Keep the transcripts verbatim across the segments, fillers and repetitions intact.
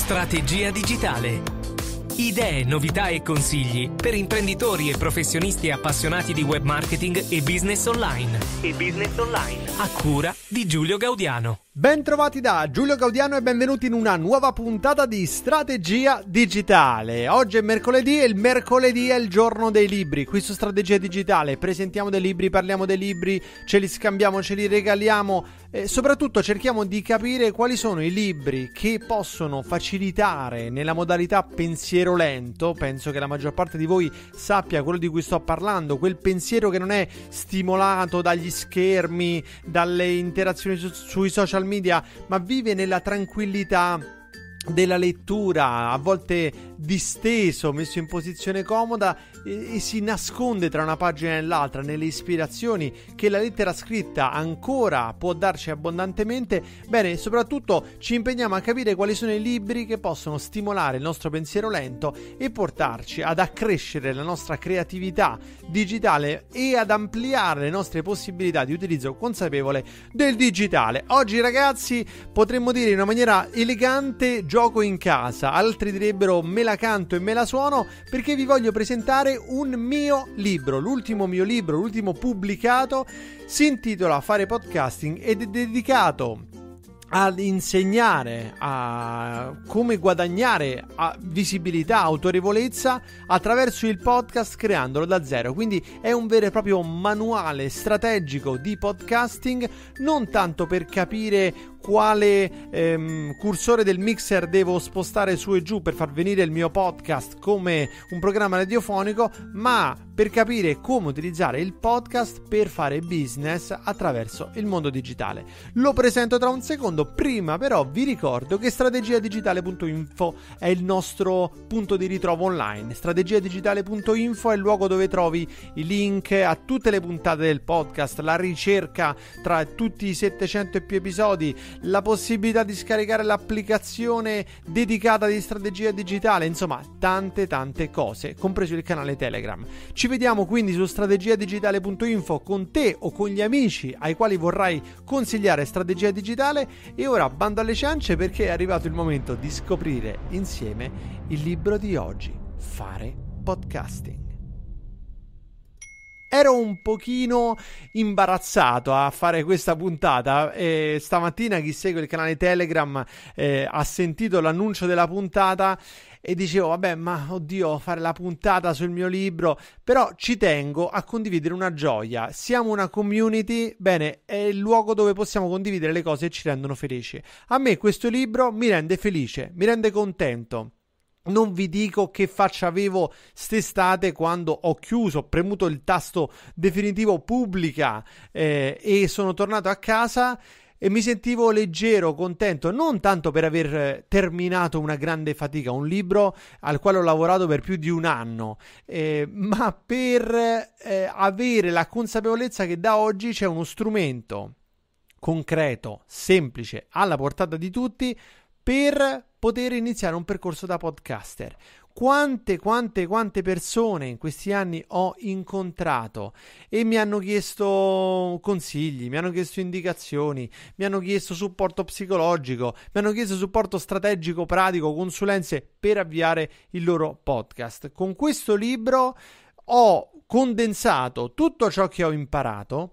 Strategia digitale. Idee, novità e consigli per imprenditori e professionisti appassionati di web marketing e business online. E business online. A cura di Giulio Gaudiano. Ben trovati da Giulio Gaudiano e benvenuti in una nuova puntata di Strategia Digitale. Oggi è mercoledì e il mercoledì è il giorno dei libri. Qui su Strategia Digitale presentiamo dei libri, parliamo dei libri, ce li scambiamo, ce li regaliamo e soprattutto cerchiamo di capire quali sono i libri che possono facilitare nella modalità pensiero lento. Penso che la maggior parte di voi sappia quello di cui sto parlando, quel pensiero che non è stimolato dagli schermi, dalle interazioni su- sui social media, ma vive nella tranquillità della lettura, a volte disteso, messo in posizione comoda e, e si nasconde tra una pagina e l'altra nelle ispirazioni che la lettera scritta ancora può darci abbondantemente. Bene, soprattutto ci impegniamo a capire quali sono i libri che possono stimolare il nostro pensiero lento e portarci ad accrescere la nostra creatività digitale e ad ampliare le nostre possibilità di utilizzo consapevole del digitale. Oggi, ragazzi, potremmo dire in una maniera elegante gioco in casa, altri direbbero me la canto e me la suono, perché vi voglio presentare un mio libro, l'ultimo mio libro, l'ultimo pubblicato, si intitola Fare Podcasting ed è dedicato ad insegnare a come guadagnare a visibilità, autorevolezza attraverso il podcast creandolo da zero. Quindi è un vero e proprio manuale strategico di podcasting, non tanto per capire quale ehm, cursore del mixer devo spostare su e giù per far venire il mio podcast come un programma radiofonico, ma per capire come utilizzare il podcast per fare business attraverso il mondo digitale. Lo presento tra un secondo, prima però vi ricordo che strategia digitale punto info è il nostro punto di ritrovo online. strategia digitale punto info è il luogo dove trovi i link a tutte le puntate del podcast, la ricerca tra tutti i settecento e più episodi, la possibilità di scaricare l'applicazione dedicata di strategia digitale, insomma tante tante cose, compreso il canale Telegram. Ci vediamo quindi su strategia digitale punto info con te o con gli amici ai quali vorrai consigliare strategia digitale. E ora bando alle ciance, perché è arrivato il momento di scoprire insieme il libro di oggi, Fare Podcasting. Ero un pochino imbarazzato a fare questa puntata e stamattina chi segue il canale Telegram eh, ha sentito l'annuncio della puntata e dicevo vabbè, ma oddio, fare la puntata sul mio libro, però ci tengo a condividere una gioia. Siamo una community, bene, è il luogo dove possiamo condividere le cose che ci rendono felici. A me questo libro mi rende felice, mi rende contento. Non vi dico che faccia avevo st'estate quando ho chiuso, ho premuto il tasto definitivo pubblica eh, e sono tornato a casa e mi sentivo leggero, contento, non tanto per aver terminato una grande fatica, un libro al quale ho lavorato per più di un anno, eh, ma per eh, avere la consapevolezza che da oggi c'è uno strumento concreto, semplice, alla portata di tutti per poter iniziare un percorso da podcaster. Quante, quante, quante persone in questi anni ho incontrato e mi hanno chiesto consigli, mi hanno chiesto indicazioni, mi hanno chiesto supporto psicologico, mi hanno chiesto supporto strategico, pratico, consulenze per avviare il loro podcast. Con questo libro ho condensato tutto ciò che ho imparato,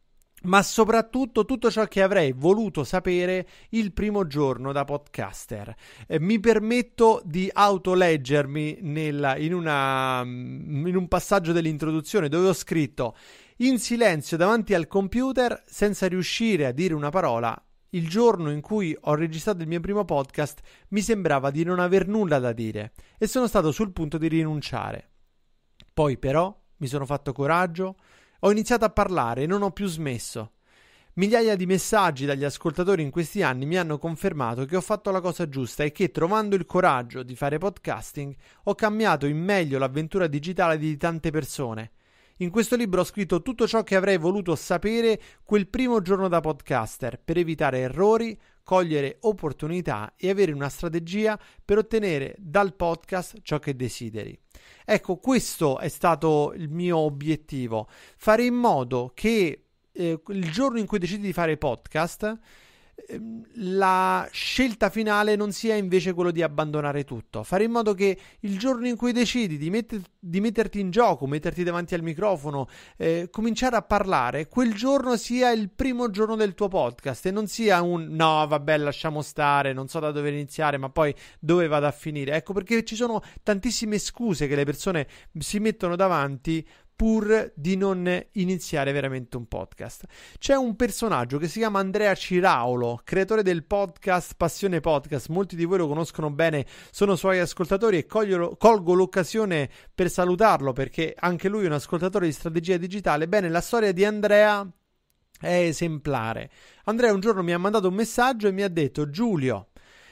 ma soprattutto tutto ciò che avrei voluto sapere il primo giorno da podcaster. Eh, mi permetto di autoleggermi nella, in, una, in un passaggio dell'introduzione dove ho scritto: in silenzio davanti al computer, senza riuscire a dire una parola, il giorno in cui ho registrato il mio primo podcast mi sembrava di non aver nulla da dire e sono stato sul punto di rinunciare. Poi però mi sono fatto coraggio, ho iniziato a parlare e non ho più smesso. Migliaia di messaggi dagli ascoltatori in questi anni mi hanno confermato che ho fatto la cosa giusta e che, trovando il coraggio di fare podcasting, ho cambiato in meglio l'avventura digitale di tante persone. In questo libro ho scritto tutto ciò che avrei voluto sapere quel primo giorno da podcaster per evitare errori, cogliere opportunità e avere una strategia per ottenere dal podcast ciò che desideri. Ecco, questo è stato il mio obiettivo, fare in modo che eh, il giorno in cui decidi di fare podcast la scelta finale non sia invece quello di abbandonare tutto. Fare in modo che il giorno in cui decidi di, metter, di metterti in gioco, metterti davanti al microfono, eh, cominciare a parlare, quel giorno sia il primo giorno del tuo podcast e non sia un no vabbè lasciamo stare, non so da dove iniziare, ma poi dove vado a finire. Ecco perché ci sono tantissime scuse che le persone si mettono davanti pur di non iniziare veramente un podcast. C'è un personaggio che si chiama Andrea Ciraulo, creatore del podcast Passione Podcast. Molti di voi lo conoscono bene, sono suoi ascoltatori e coglio, colgo l'occasione per salutarlo perché anche lui è un ascoltatore di Strategia Digitale. Bene, la storia di Andrea è esemplare. Andrea un giorno mi ha mandato un messaggio e mi ha detto: Giulio,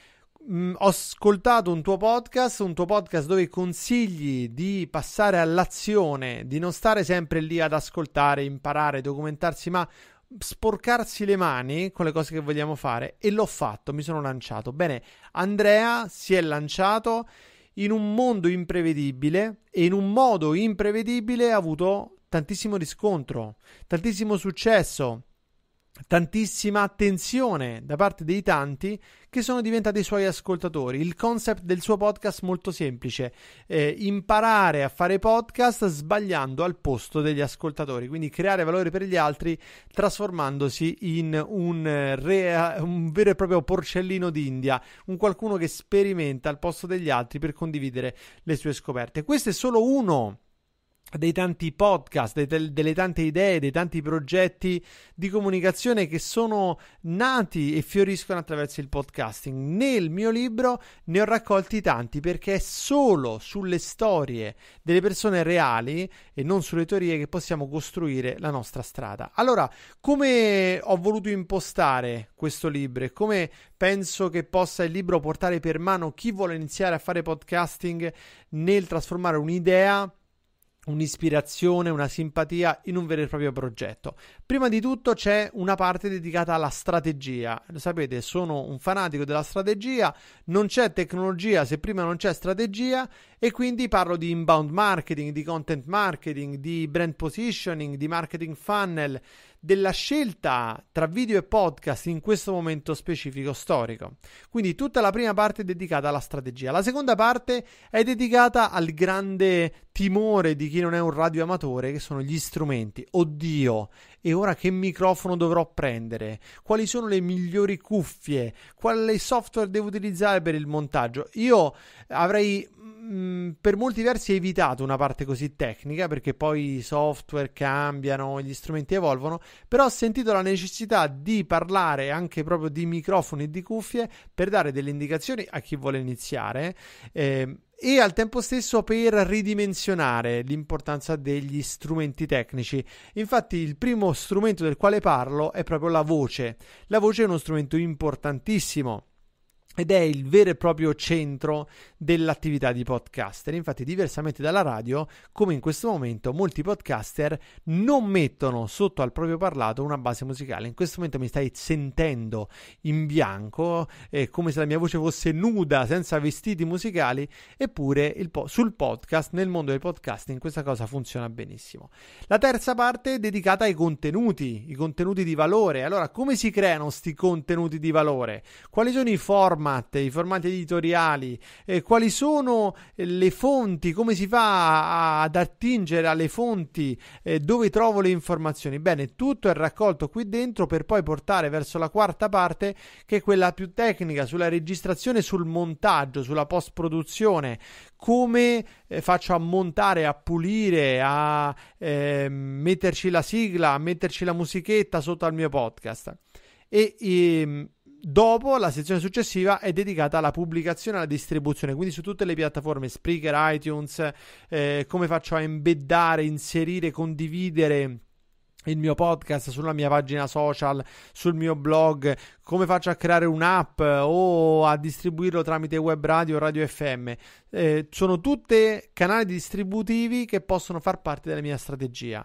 Mm, ho ascoltato un tuo podcast, un tuo podcast dove consigli di passare all'azione, di non stare sempre lì ad ascoltare, imparare, documentarsi, ma sporcarsi le mani con le cose che vogliamo fare, e l'ho fatto, mi sono lanciato. Bene, Andrea si è lanciato in un mondo imprevedibile e in un modo imprevedibile ha avuto tantissimo riscontro, tantissimo successo, tantissima attenzione da parte dei tanti che sono diventati i suoi ascoltatori. Il concept del suo podcast molto semplice: eh, imparare a fare podcast sbagliando al posto degli ascoltatori, quindi creare valore per gli altri trasformandosi in un, re, un vero e proprio porcellino d'India, un qualcuno che sperimenta al posto degli altri per condividere le sue scoperte. Questo è solo uno dei tanti podcast, dei, delle tante idee, dei tanti progetti di comunicazione che sono nati e fioriscono attraverso il podcasting. Nel mio libro ne ho raccolti tanti perché è solo sulle storie delle persone reali e non sulle teorie che possiamo costruire la nostra strada. Allora, come ho voluto impostare questo libro e come penso che possa il libro portare per mano chi vuole iniziare a fare podcasting nel trasformare un'idea, un'ispirazione, una simpatia in un vero e proprio progetto. Prima di tutto c'è una parte dedicata alla strategia. Lo sapete, sono un fanatico della strategia, non c'è tecnologia se prima non c'è strategia, e quindi parlo di inbound marketing, di content marketing, di brand positioning, di marketing funnel, della scelta tra video e podcast in questo momento specifico storico. Quindi tutta la prima parte è dedicata alla strategia. La seconda parte è dedicata al grande timore di chi non è un radioamatore, che sono gli strumenti. Oddio, e ora che microfono dovrò prendere? Quali sono le migliori cuffie? Quale software devo utilizzare per il montaggio? Io avrei mh, per molti versi evitato una parte così tecnica, perché poi i software cambiano, gli strumenti evolvono, però ho sentito la necessità di parlare anche proprio di microfoni e di cuffie per dare delle indicazioni a chi vuole iniziare, eh, e al tempo stesso per ridimensionare l'importanza degli strumenti tecnici. Infatti il primo strumento del quale parlo è proprio la voce. La voce è uno strumento importantissimo ed è il vero e proprio centro dell'attività di podcaster. Infatti, diversamente dalla radio, come in questo momento, molti podcaster non mettono sotto al proprio parlato una base musicale. In questo momento mi stai sentendo in bianco, è come se la mia voce fosse nuda, senza vestiti musicali, eppure il po- sul podcast, nel mondo del podcasting, questa cosa funziona benissimo. La terza parte è dedicata ai contenuti, i contenuti di valore. Allora, come si creano sti contenuti di valore? Quali sono i format, i formati editoriali, eh, quali sono le fonti, come si fa a, ad attingere alle fonti, eh, dove trovo le informazioni? Bene, tutto è raccolto qui dentro per poi portare verso la quarta parte, che è quella più tecnica, sulla registrazione, sul montaggio, sulla post-produzione. Come eh, faccio a montare, a pulire, a eh, metterci la sigla, a metterci la musichetta sotto al mio podcast. E, e dopo, la sezione successiva è dedicata alla pubblicazione e alla distribuzione, quindi su tutte le piattaforme Spreaker, iTunes, eh, come faccio a embeddare, inserire, condividere il mio podcast sulla mia pagina social, sul mio blog, come faccio a creare un'app o a distribuirlo tramite web radio o radio F M. Eh, sono tutte canali distributivi che possono far parte della mia strategia,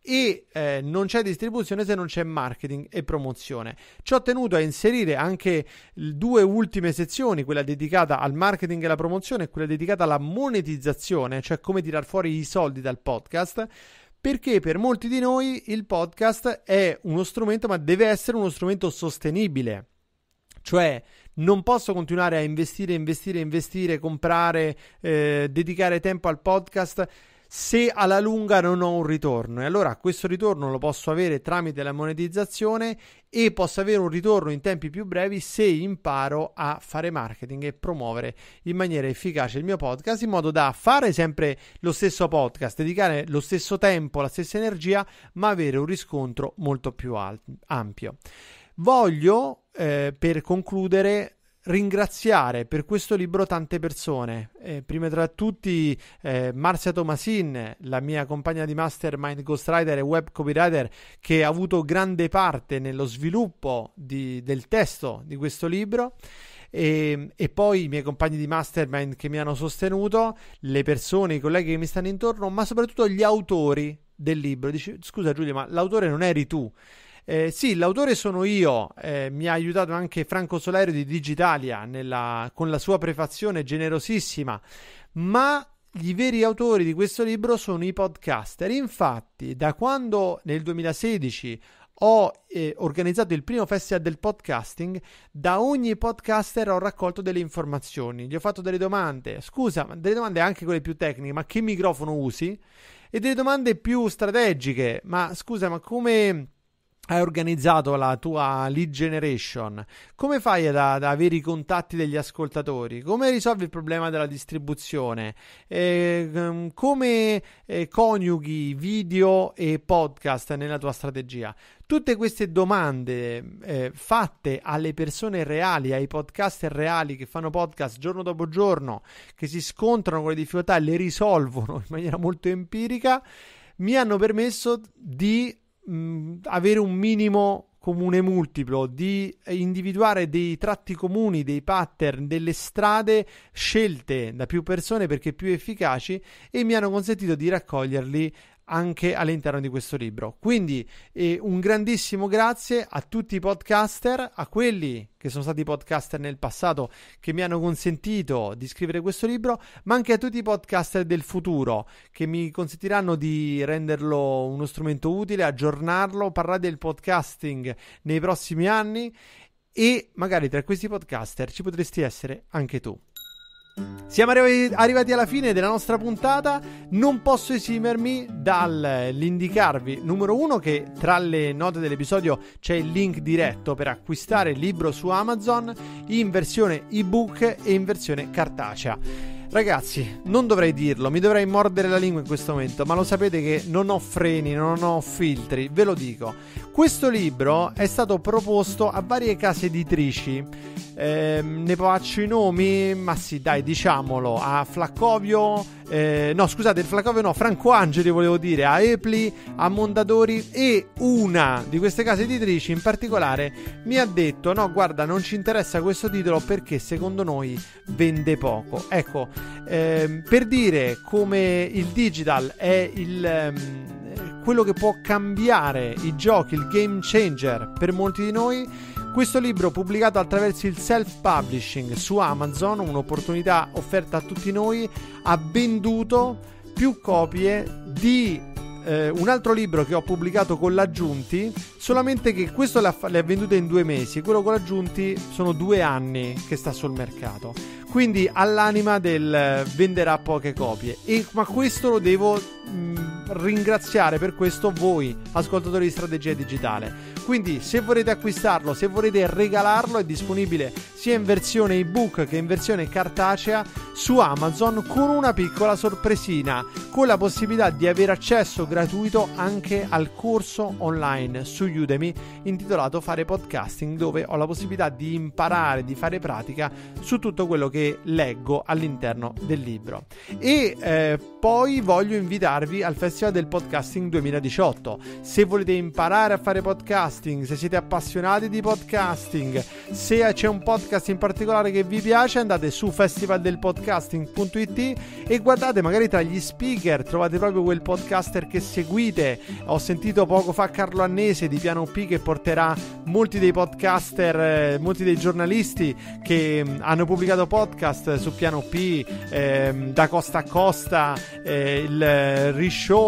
e eh, non c'è distribuzione se non c'è marketing e promozione. Ci ho tenuto a inserire anche due ultime sezioni, quella dedicata al marketing e alla promozione e quella dedicata alla monetizzazione, cioè come tirar fuori i soldi dal podcast, perché per molti di noi il podcast è uno strumento, ma deve essere uno strumento sostenibile. Cioè, non posso continuare a investire, investire, investire, comprare, eh, dedicare tempo al podcast se alla lunga non ho un ritorno. E allora questo ritorno lo posso avere tramite la monetizzazione, e posso avere un ritorno in tempi più brevi se imparo a fare marketing e promuovere in maniera efficace il mio podcast, in modo da fare sempre lo stesso podcast, dedicare lo stesso tempo, la stessa energia, ma avere un riscontro molto più al- ampio. Voglio, eh, per concludere, ringraziare per questo libro tante persone, eh, prima tra tutti eh, Marzia Tomasin, la mia compagna di mastermind, ghostwriter e web copywriter, che ha avuto grande parte nello sviluppo di, del testo di questo libro, e, e poi i miei compagni di mastermind che mi hanno sostenuto, le persone, i colleghi che mi stanno intorno, ma soprattutto gli autori del libro. Dici, scusa Giulia, ma l'autore non eri tu? Eh, sì, l'autore sono io, eh, mi ha aiutato anche Franco Solerio di Digitalia nella, con la sua prefazione generosissima, ma gli veri autori di questo libro sono i podcaster. Infatti, da quando nel duemilasedici ho eh, organizzato il primo festival del podcasting, da ogni podcaster ho raccolto delle informazioni, gli ho fatto delle domande, scusa, ma delle domande anche quelle più tecniche, ma che microfono usi? E delle domande più strategiche, ma scusa, ma come hai organizzato la tua lead generation? Come fai ad, ad avere i contatti degli ascoltatori? Come risolvi il problema della distribuzione? Eh, come eh, coniughi video e podcast nella tua strategia? Tutte queste domande eh, fatte alle persone reali, ai podcaster reali che fanno podcast giorno dopo giorno, che si scontrano con le difficoltà e le risolvono in maniera molto empirica, mi hanno permesso di avere un minimo comune multiplo, di individuare dei tratti comuni, dei pattern, delle strade scelte da più persone perché più efficaci, e mi hanno consentito di raccoglierli anche all'interno di questo libro. Quindi eh, un grandissimo grazie a tutti i podcaster, a quelli che sono stati podcaster nel passato che mi hanno consentito di scrivere questo libro, ma anche a tutti i podcaster del futuro che mi consentiranno di renderlo uno strumento utile, aggiornarlo, parlare del podcasting nei prossimi anni, e magari tra questi podcaster ci potresti essere anche tu. Siamo arrivati alla fine della nostra puntata. Non posso esimermi dall'indicarvi, numero uno, che tra le note dell'episodio c'è il link diretto per acquistare il libro su Amazon in versione ebook e in versione cartacea. Ragazzi, non dovrei dirlo, mi dovrei mordere la lingua in questo momento, ma lo sapete che non ho freni, non ho filtri, ve lo dico. Questo libro è stato proposto a varie case editrici, eh, ne faccio i nomi, ma sì dai, diciamolo, a Flaccovio, eh, no scusate, Flaccovio no, Franco Angeli volevo dire, a Epli, a Mondadori, e una di queste case editrici in particolare mi ha detto no guarda, non ci interessa questo titolo perché secondo noi vende poco. Ecco, eh, per dire come il digital è il... Um, quello che può cambiare i giochi, il game changer per molti di noi, questo libro pubblicato attraverso il self-publishing su Amazon, un'opportunità offerta a tutti noi, ha venduto più copie di eh, un altro libro che ho pubblicato con l'Aggiunti, solamente che questo le ha, le ha vendute in due mesi, quello con l'Aggiunti sono due anni che sta sul mercato. Quindi all'anima del venderà poche copie, e ma questo lo devo mh, ringraziare per questo voi ascoltatori di Strategia Digitale. Quindi se volete acquistarlo, se volete regalarlo, è disponibile sia in versione ebook che in versione cartacea su Amazon, con una piccola sorpresina, con la possibilità di avere accesso gratuito anche al corso online su Udemy intitolato Fare Podcasting, dove ho la possibilità di imparare, di fare pratica su tutto quello che leggo all'interno del libro. E eh, poi voglio invitarvi al Festival del Podcasting duemiladiciotto. Se volete imparare a fare podcasting, se siete appassionati di podcasting, se c'è un podcast in particolare che vi piace, andate su festival del podcasting punto it e guardate, magari tra gli speaker trovate proprio quel podcaster che seguite. Ho sentito poco fa Carlo Annese di Piano P che porterà molti dei podcaster, eh, molti dei giornalisti che mh, hanno pubblicato podcast su Piano P, eh, da costa a costa, eh, il Rishow,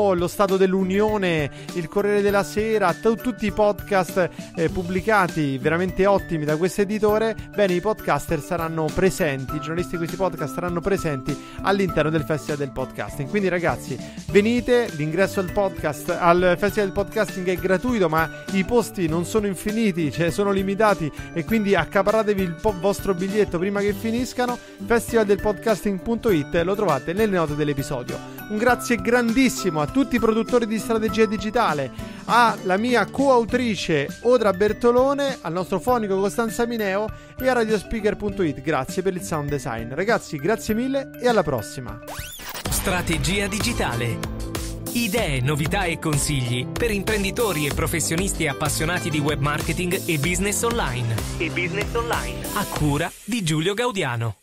O, Lo Stato dell'Unione, Il Corriere della Sera, t- tutti i podcast eh, pubblicati veramente ottimi da questo editore. Bene, i podcaster saranno presenti, i giornalisti di questi podcast saranno presenti all'interno del Festival del Podcasting. Quindi ragazzi, venite, l'ingresso al podcast al Festival del Podcasting è gratuito, ma i posti non sono infiniti, cioè sono limitati, e quindi accaparatevi il po- vostro biglietto prima che finiscano. festival del podcasting punto it, lo trovate nelle note dell'episodio. Un grazie grandissimo a tutti i produttori di Strategia Digitale, alla mia coautrice Odra Bertolone, al nostro fonico Costanza Mineo e a radiospeaker punto it. Grazie per il sound design. Ragazzi, grazie mille e alla prossima. Strategia Digitale. Idee, novità e consigli per imprenditori e professionisti appassionati di web marketing e business online. E business online. A cura di Giulio Gaudiano.